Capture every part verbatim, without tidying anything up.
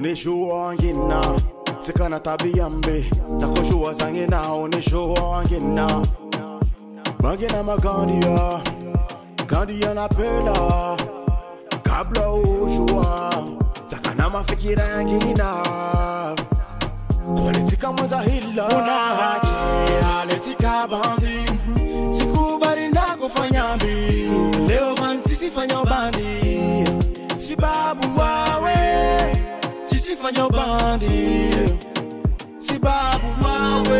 Unishua ngina Tikana tabia mbe Takoshua zangina Unishua ngina Magina magandia Gandia na pela Kabla ushua Takana mafikira ngina Kuletika mwaza hila Unahaki Aletika bandi Sikubari na kufanya mbi Leo vanti sifanya bandi Sibabu wawe Sifanya bandi Sibabu wawe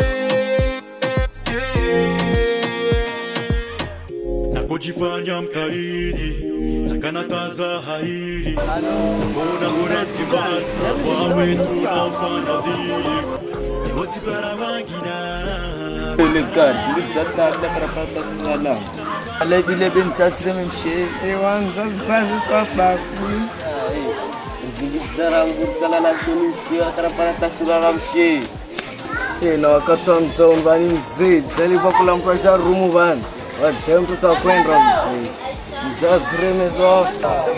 Nakojifanya mkaidi Takana taza hairi Mbona mureti basa Wawe tunafanya difu Yoti para wangina Legal, legal, ada kerapatan dalam. Lebih-lebih sastra memshare. Ewan zas bazes pas baku. Zarang berjalan langsung sia kerapatan sudah memshare. Eh, nak kata zon bani zid. Jadi bakulam pasar rumu ban. Wajah tu tak kuen ramsi. Zas remesof.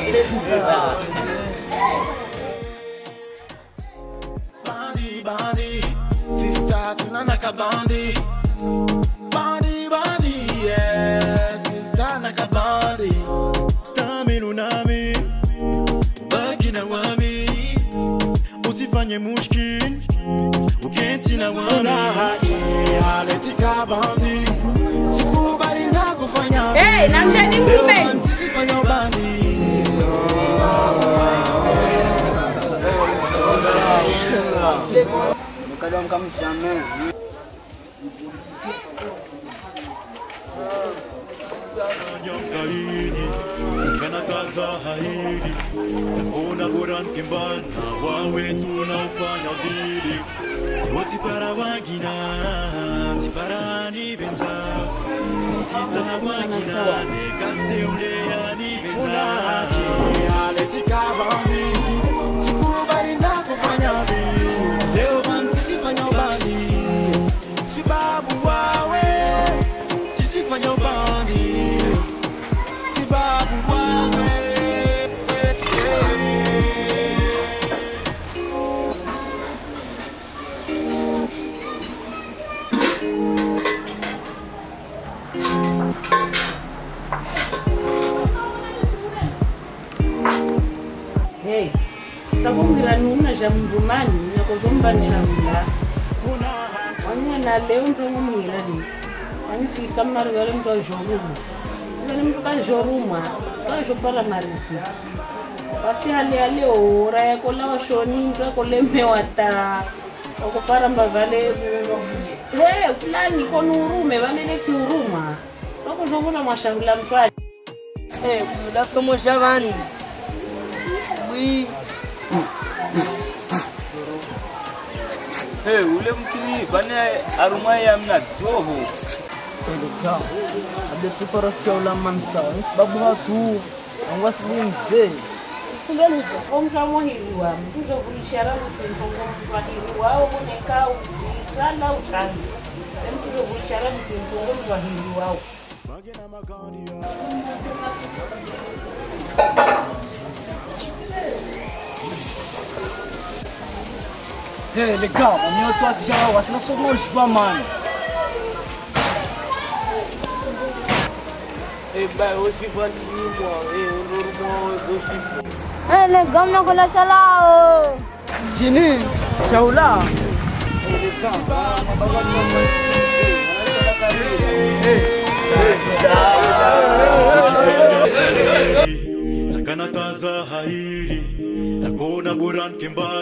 Bandi bandi Tista tunanaka bandi Bandi bandi yeah Tista naka bandi Staminu nami Bagina wami Usifanye mushkin Ukenti na wami Unahaki Aletika bandi Sikubali na kufanya Hey, namjani mume Sifanya bandi Kadang kamu sama. Kaidi Takana taza hairi Nakona boran kimbana Wawe tunaufanya dirifu Yoti para wangina Tipara ni venza Sita wangina Negaste ulea ni venza Unahaki Aletika bandi Sikubali na kufanya bi Leo banti sifanya bandi Sibabu wawe Sifanya bandi Sibabu wawe Hey, takungira nuna jamdumani Nakozomba nishamila Wanya na leo mtongo mwila ni Wanya fika mari wale mtu wa joruma Wale mtu ka joruma Kwa jopara marisi Basi hali hali ora ya kola wa shoni Mtu wa kole mewata Wakupara mbavale Hey, fulani kono urume Wale leti uruma Wako jokuna mwashamila mtu wa Eh, muda somo javani. Oui. Hey, ule mkini bana aruma ya mna doho. Legal. Ada super sekolah mansa. Babu hatu. Angwas linze. Sungani omka mohiriwa mtuzo kulishara msintongo mtwahiriwa au moneka uchala uchani mtuzo kulishara msintongo mtwahiriwa Magina magandia Hey, legal. Minha tua se chama, você não sou longe, mano. Eh, ba hoje vai mo, eh, normal hoje. Eh, legal na kula salao. Sini, Shaula. Takana taza hairi Nakona boran kimbana